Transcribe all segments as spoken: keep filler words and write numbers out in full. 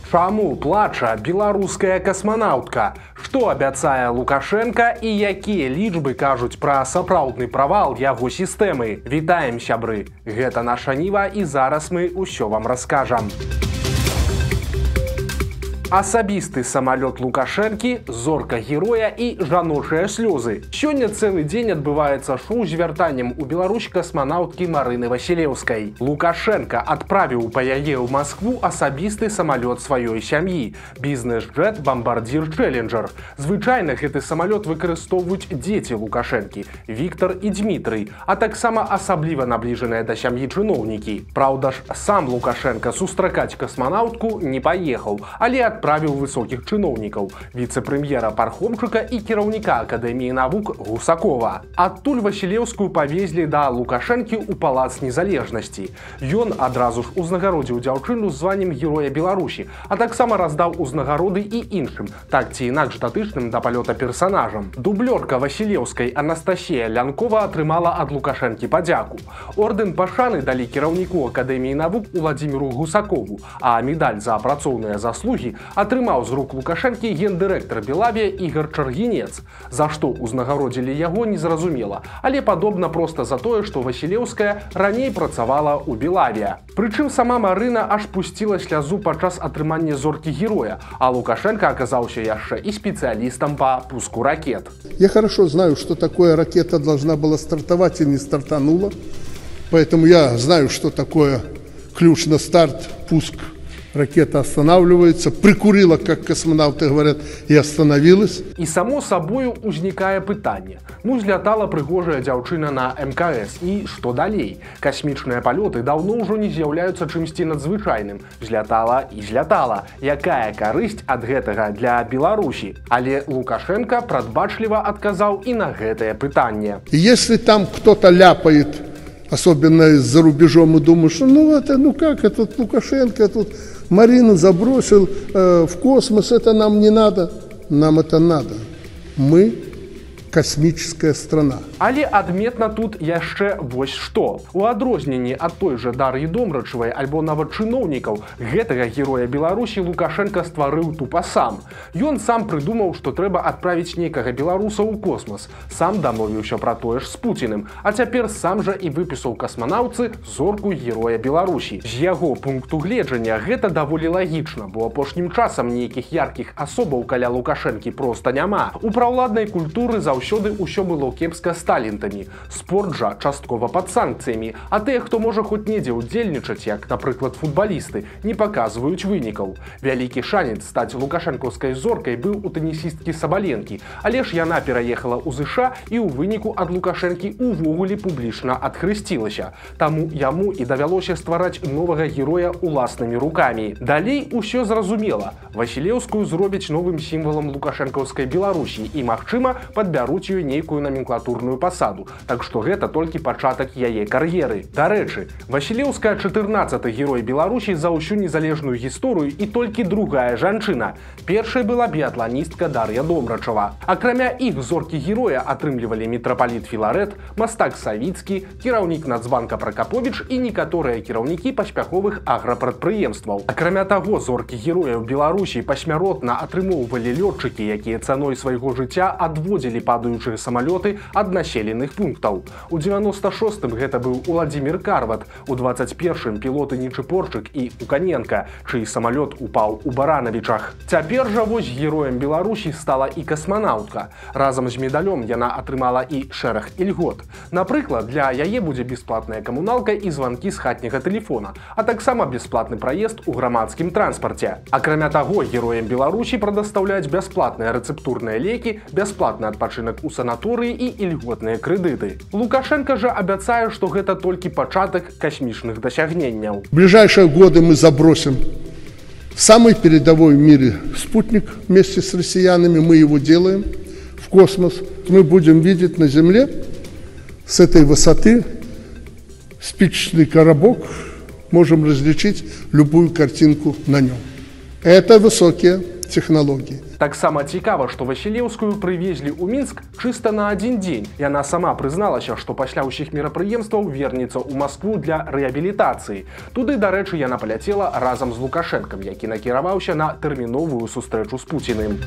Чаму плача беларуская касманаўтка? Што абяцае Лукашенко і якія лічбы кажуць пра сапраўдны правал яго сістэмы? Вітаем, сябры! Гэта наша Ніва і зараз мы ўсё вам раскажам. Асабісты самалёт Лукашэнкі, зорка героя і жаночыя слёзы. Сёння цэлы дзень адбываецца шоу з вяртаннем у Беларусь касманаўткі Марыны Васілеўскай. Лукашенко адправіў па яе ў Маскву асабісты самалёт сваёй сям'і – бізнес-джет «Бамбардзір Челленджер». Звычайна гэты самалёт выкарыстоўваюць дзеці Лукашэнкі – Віктар і Дмітрый, а таксама асабліва набліжаныя да сям'і чыноўнікі. Праўда ж, сам Лукашенко сустракаць касманаўтку не паехаў, але адправіў высокіх чыноўнікаў, віцэ-прэм'ера Пархомчыка і кіраўніка Акадэміі навук Гусакова. Адтуль Васілеўскую павезлі да Лукашэнкі ў Палац Незалежнасці. Ён адразу ж узнагародзіў дзяўчыну з званнем Героя Беларусі, а таксама раздаў узнагароды і іншым, так ці інакш датычным да палёта персанажам. Дублёрка Васілеўскай Анастасія Лянкова атрымала ад Лукашэнкі падзяку. Ордэн пашаны далі кіраўніку Акадэміі навук Уладзіміру Гусакову, а медаль за працоўныя заслугі атрымаў з рук Лукашэнкі гендырэктар Белавія Ігар Чаргінец. За што ўзнагародзілі яго, незразумела, але падобна проста за тое, што Васілеўская раней працавала ў Белавія. Прычым сама Марына аж пусціла слязу падчас атрымання зоркі героя, а Лукашенко аказаўся яшчэ і спецыялістам па пуску ракет. Я хорошо знаю, что такое ракета должна была стартовать и не стартанула, поэтому я знаю, что такое ключ на старт, пуск. Ракета останавливается, прикурила, как космонавты говорят, и остановилась. И само собою узнікае пытанне. Ну, злятала прыгожая дзяўчына на эм ка эс. І што далей? Касмічныя палёты даўно ўжо не з'яўляюцца чымсьці надзвычайным. Злятала і злятала. Якая карысць ад гэтага для Беларусі? Але Лукашенко прадбачліва адказаў і на гэтае пытанне. Если там кто-то ляпает, особенно за рубежом, и думаю, что ну это, ну как, этот Лукашенко тут Марину забросил э, в космос, это нам не надо. Нам это надо. Мы космическая страна. Але адметна тут яшчэ вось што. У адрозненні ад той жа Дар'і Домрачавай альбо нават чыноўнікаў, гэтага героя Беларусі Лукашенко стварыў тупа сам. Ён сам прыдумаў, што трэба адправіць нейкага беларуса ў космос. Сам дамовіўся пра тое ж з Пуціним, а цяпер сам жа і выпісаў касманаўцы зорку героя Беларусі. З яго пункту гледжання гэта даволі лагічна, бо апошнім часам нейкіх яркіх асобаў каля Лукашэнкі проста няма. У праўладнай культуры заўсёды ўсё было кепска з талентамі. Спорт жа часткова пад санкцыямі, а тыя, хто можа хоць недзе ўдзельнічаць, як, напрыклад, футбалісты, не паказваюць вынікаў. Вялікі шанец стаць лукашэнкаўскай зоркай быў у тэнісісткі Сабаленкі, але ж яна пераехала ў ЗША і ў выніку ад Лукашэнкі увогуле публічна адхрысцілася. Таму яму і давялося ствараць новага героя уласнымі рукамі. Далей усё зразумела. Васілеўскую зробяць новым сімвалам лукашэнкаўскай Беларусі і, магчыма, падбяруць ёй нейкую номенклатурную пасаду, так што гэта толькі пачатак яе кар'еры. Дарэчы, Васілеўская чатырнаццаты герой Беларусі за ўсю незалежную гісторыю і толькі другая жанчына. Першай была біятланістка Дар'я Домрачава. Акрамя іх зоркі героя атрымлівалі мітрапаліт Філарэт, мастак Савіцкі, кіраўнік Нацбанка Пракаповіч і некаторыя кіраўнікі паспяховых аграпрадпрыемстваў. Акрамя таго, зоркі героя ў Беларусі пасмяротна атрымоўвалі лётчыкі, якія цаной свайго жыцця адводзілі падаючыя самалёты ад населеных пунктаў. У дзевяноста шостым гэта быў Уладзімір Карват, у дваццаць першым пілоты Нечыпорчык і Уканенка, чый самалёт упаў у Баранавічах. Цяпер жа вось героем Беларусі стала і касманаўтка. Разам з медалём яна атрымала і шэраг ільгот. Напрыклад, для яе будзе бясплатная камуналка і званкі з хатняга тэлефона, а таксама бясплатны праезд у грамадскім транспарце. Акрамя таго, героям Беларусі прадастаўляюць бясплатныя рэцэптурныя лекі, бясплатны адпачынак у санаторыі і ільготныя крэдыты. Лукашенко жа абяцае, што гэта толькі пачатак касмічных дасягненняў. В ближайшие годы мы забросим самый передовой в мире спутник вместе с россиянами, мы его делаем в космос. Мы будем видеть на Земле с этой высоты спичечный коробок, можем различить любую картинку на нем. Это высокие технологии. Таксама цікава, што Васілеўскую прывезлі ў Мінск чыста на адзін дзень. Яна сама прызналася, што пасля ўсіх мерапрыемстваў вернецца ў Маскву для рэабілітацыі. Туды, дарэчы, яна паляцела разам з Лукашэнкам, які накіраваўся на тэрміновую сустрэчу з Пуціным.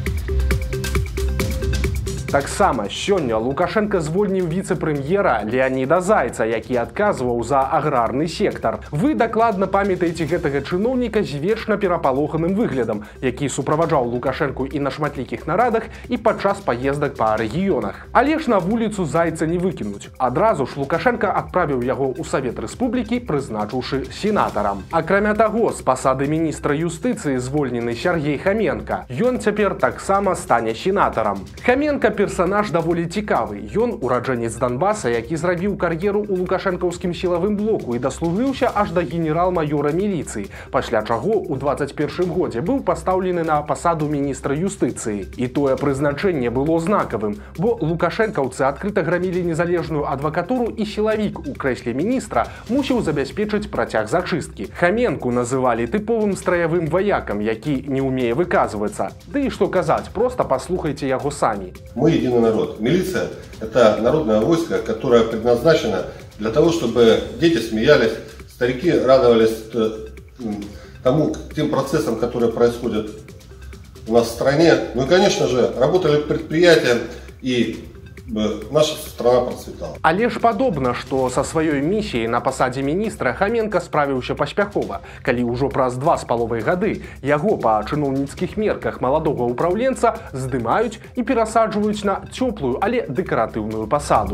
Таксама сёння Лукашенко звольніў віцэ-прэм'ера Леаніда Зайца, які адказваў за аграрны сектар. Вы дакладна памятаеце гэтага чыноўніка з вечна перапалоханым выглядам, які суправаджаў Лукашэнку і на шматлікіх нарадах, і падчас паездак па рэгіёнах. Але ж на вуліцу Зайца не выкінуць. Адразу ж Лукашенко адправіў яго ў Савет Рэспублікі, прызначыўшы сенатарам. Акрамя таго, з пасады міністра юстыцыі звольнены Сергей Хаменка. Ён цяпер таксама стане сенатарам. Хаменка персанаж даволі цікавы. Ён ураджэнец Донбаса, які зрабіў кар'еру ў лукашэнкаўскім сілавым блоку і даслужыўся аж да генерал-маёра міліцыі, пасля чаго ў дваццаць першым годзе быў пастаўлены на пасаду міністра юстыцыі. І тое прызначэнне было знакавым, бо лукашэнкаўцы адкрыта грамілі незалежную адвакатуру, і сілавік у крэсле міністра мусіў забяспечыць працяг зачысткі. Хаменку называлі тыповым страявым ваякам, які не ўмее выказвацца. Ды і што казаць, проста паслухайце яго самі. Мы единый народ. Милиция – это народное войско, которое предназначено для того, чтобы дети смеялись, старики радовались тому, тем процессам, которые происходят у нас в стране. Ну и, конечно же, работали предприятия, и наша страна процветала. Але ж падобна, што са сваёй місіяй на пасадзе міністра Хаменка справіўся паспяхова, калі ўжо праз два з паловай гады яго па чыноўніцкіх мерках маладога ўпраўленца здымаюць і перасаджваюць на цёплую, але дэкаратыўную пасаду.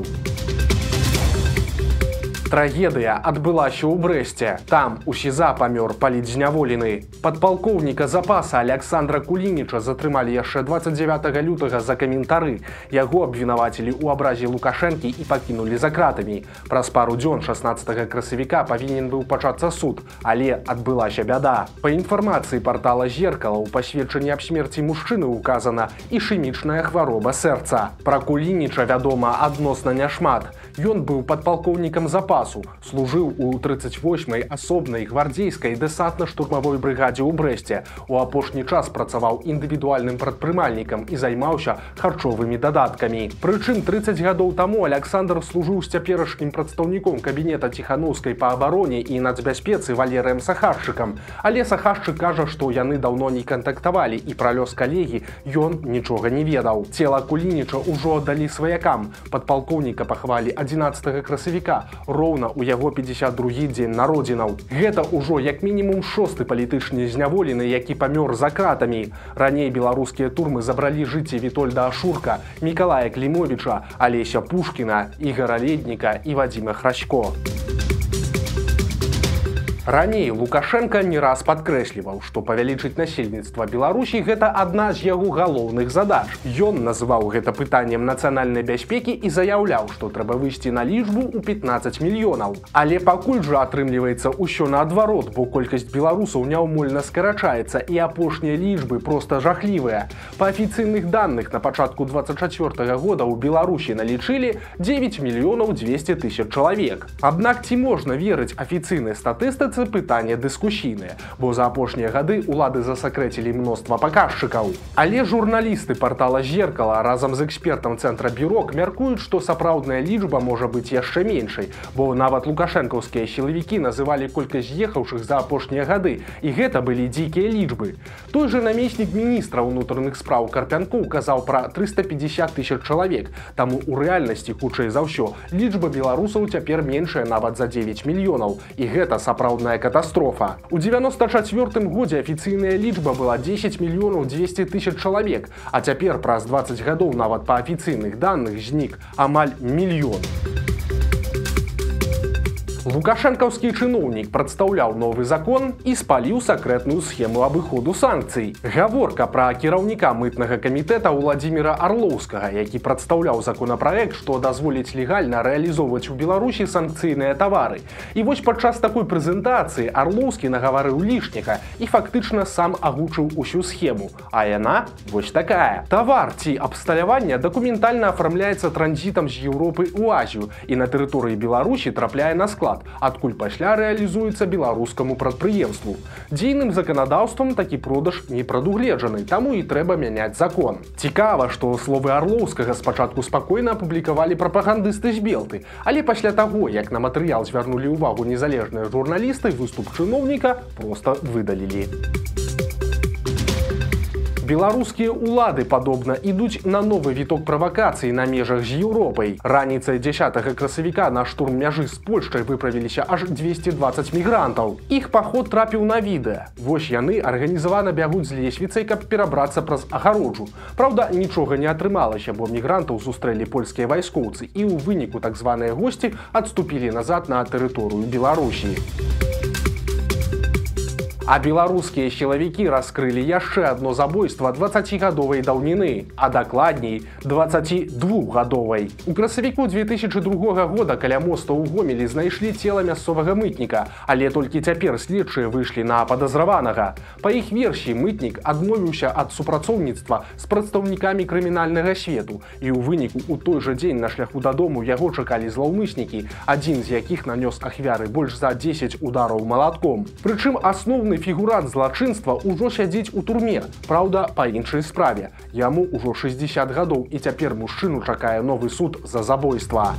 Трагедыя адбылася ў Брэсце. Там у СІЗА памёр палітзняволены. Падпалкоўніка запаса Александра Кулініча затрымалі яшчэ дваццаць дзявятага лютага за каментары. Яго абвінавацілі ў абразе Лукашэнкі і пакінулі за кратамі. Праз пару дзён шаснаццатага красавіка павінен быў пачацца суд, але адбылася бяда. Па інфармацыі партала «Зеркала» у пасведчанні аб смерці мужчыны указана ішэмічная хвароба сэрца. Пра Кулініча вядома адносна няшмат. Ён быў падпалкоўнікам запасу, служыў у трыццаць восьмай асобнай гвардзейскай дэсантна-штурмавой брыгадзе ў Брэсце. У апошні час працаваў індывідуальным прадпрымальнікам і займаўся харчовымі дадаткамі. Прычым трыццаць гадоў таму Александр служыў з цяперашнім прадстаўніком кабінета Ціханаўскай па абароне і нацбяспецы Валерыем Сахашчыкам. Але Сахашчык кажа, што яны даўно не кантактавалі, і пра лёс калегі ён нічога не ведаў. Цела Кулініча ўжо аддалі сваякам. Падпалкоўніка пахавалі адзінаццатага красавіка, роўна ў яго пятьдесят другі дзень народзінаў. Гэта ўжо як мінімум шосты палітычны зняволены, які памёр за кратамі. Раней беларускія турмы забралі жыцці Вітольда Ашурка, Мікалая Клімовіча, Алеся Пушкіна, Ігара Ледніка і Вадзіма Храсько. Раней Лукашенко не раз падкрэсліваў, што павялічыць насельніцтва Беларусі гэта адна з яго галоўных задач. Ён называў гэта пытаннем нацыянальнай бяспекі і заяўляў, што трэба выйсці на лічбу ў пятнаццаць мільёнаў. Але пакуль жа атрымліваецца ўсё наадварот, бо колькасць беларусаў няўмольна скарачаецца, і апошнія лічбы проста жахлівыя. Па афіцыйных даных на пачатку дваццаць чацвёртага года ў Беларусі налічылі дзевяць мільёнаў дзвесце тысяч чалавек. Аднак ці можна верыць афіцыйнай статыстыцы, пытанне дыскусійнае, бо за апошнія гады улады засакрэцілі мноства паказчыкаў. Але журналісты партала «Зеркала» разам з экспертам цэнтра «Бюрок» мяркуюць, што сапраўдная лічба можа быць яшчэ меншай, бо нават лукашэнкаўскія сілавікі называлі колькасць з'ехаўшых за апошнія гады, і гэта былі дзікія лічбы. Той жа намеснік міністра ўнутраных спраў Карпянкоў казаў пра трыста пятьдесят тысяч чалавек, таму ў рэальнасці, хутчэй за ўсё, лічба беларусаў цяпер меншая нават за дзевяць мільёнаў, і гэта сапраўдная катастрофа. У девяносто чацвёртым годзе афіцыйная лічба была дзесяць мільёнаў дзвесце тысяч чалавек, а цяпер праз дваццаць гадоў нават па афіцыйных даных знік амаль мільён. Лукашэнкаўскі чыноўнік прадстаўляў новы закон і спаліў сакрэтную схему абыходу санкцый. Гаворка пра кіраўніка мытнага камітэта Уладзіміра Арлоўскага, які прадстаўляў законапраект, што дазволіць легальна рэалізоўваць у Беларусі санкцыйныя тавары. І вось падчас такой прэзентацыі Арлоўскі нагаварыў лішняга і фактычна сам агучыў усю схему. А яна вось такая. Тавар ці абсталяванне дакументальна афармляецца транзітам з Еўропы ў Азію і на тэрыторыі Беларусі трапляе на склад. склад, адкуль пасля рэалізуецца беларускаму прадпрыемству. Дзейным заканадаўствам такі продаж не прадугледжаны, таму і трэба мяняць закон. Цікава, што словы Арлоўскага спачатку спакойна апублікавалі прапагандысты з Белты, але пасля таго, як на матэрыял звярнулі ўвагу незалежныя журналісты, выступ чыноўніка проста выдалілі. Беларускія ўлады, падобна, ідуць на новы віток правакацыі на межах з Еўропай. Раніцай дзясятага красавіка на штурм мяжы з Польшчай выправіліся аж дзвесце дваццаць мігрантаў. Іх паход трапіў на відэа. Вось яны арганізавана бягуць з лесвіцай, каб перабрацца праз агароджу. Праўда, нічога не атрымалася, бо мігрантаў сустрэлі польскія вайскоўцы, і ў выніку так званыя госці адступілі назад на тэрыторыю Беларусі. А беларускія сілавікі раскрылі яшчэ адно забойства дваццацігадовай даўніны, а дакладней дваццацідвухгадовай. У красавіку две тысячы другога года каля моста ў Гомелі знайшлі цела мясцовага мытніка, але толькі цяпер следчыя выйшлі на падазраванага. Па іх версіі, мытнік адмовіўся ад супрацоўніцтва з прадстаўнікамі крымінальнага свету, і ў выніку у той жа дзень на шляху дадому яго чакалі злаўмыснікі, адзін з якіх нанёс ахвяры больш за дзесяць удараў малатком. Прычым асноўны фігурант злачынства ўжо сядзіць у турме, праўда, па іншай справе. Яму ўжо шэсцьдзесят гадоў, і цяпер мужчыну чакае новы суд за забойства.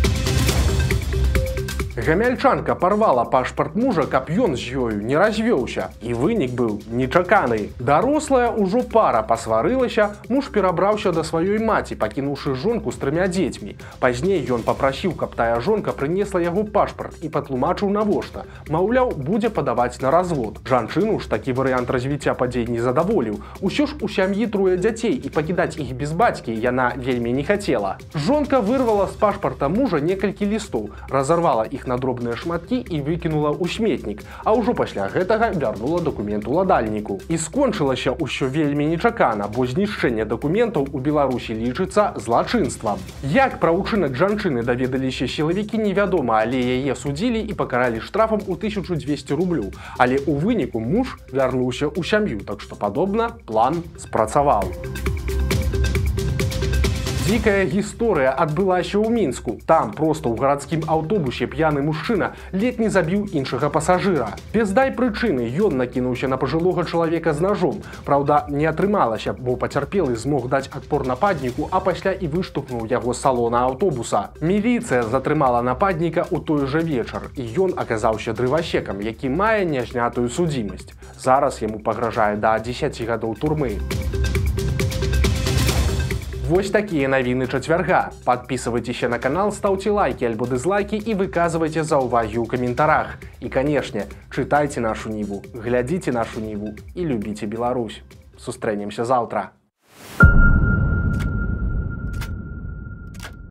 Гамяльчанка парвала пашпарт мужа, каб ён з ёю не развёўся. І вынік быў нечаканы. Дарослая ўжо пара пасварылася, муж перабраўся да сваёй маці, пакінуўшы жонку з трымя дзецьмі. Пазней ён папрасіў, каб тая жонка прынесла яго пашпарт і патлумачыў навошта. Маўляў, будзе падаваць на развод. Жанчыну ж такі варыянт развіцця падзей не задаволіў. Усё ж у сям'і трое дзяцей, і пакідаць іх без бацькі яна вельмі не хацела. Жонка вырвала з пашпарта мужа некалькі лістоў, разарвала іх на дробныя шматкі і выкінула ў сметнік, а ўжо пасля гэтага вярнула дакумент уладальніку. І скончылася ўсё вельмі нечакана, бо знішчэнне дакументаў у Беларусі лічыцца злачынствам. Як пра ўчынак жанчыны даведаліся сілавікі, невядома, але яе судзілі і пакаралі штрафам у тысячу дзвесце рублёў. Але ў выніку муж вярнуўся ў сям'ю, так што, падобна, план спрацаваў. Дзікая гісторыя адбылася ў Мінску. Там проста ў гарадскім аўтобусе п'яны мужчына ледзь не забіў іншага пасажыра. Без дай прычыны ён накінуўся на пажылога чалавека з нажом. Праўда, не атрымалася, бо пацярпелы змог даць адпор нападніку, а пасля і выштурхнуў яго з салона аўтобуса. Міліцыя затрымала нападніка ў той жа вечар, і ён аказаўся дрывасекам, які мае нязнятую судзімасць. Зараз яму пагражае да дзесяці гадоў турмы. Вось такія навіны чацвярга. Падпісывайцеся на канал, стаўце лайкі альбо дызлайкі і выказвайце заўвагі ў каментарах. І, канешне, чытайце нашу ніву, глядзіце нашу ніву і любіце Беларусь. Сустрэнемся заўтра.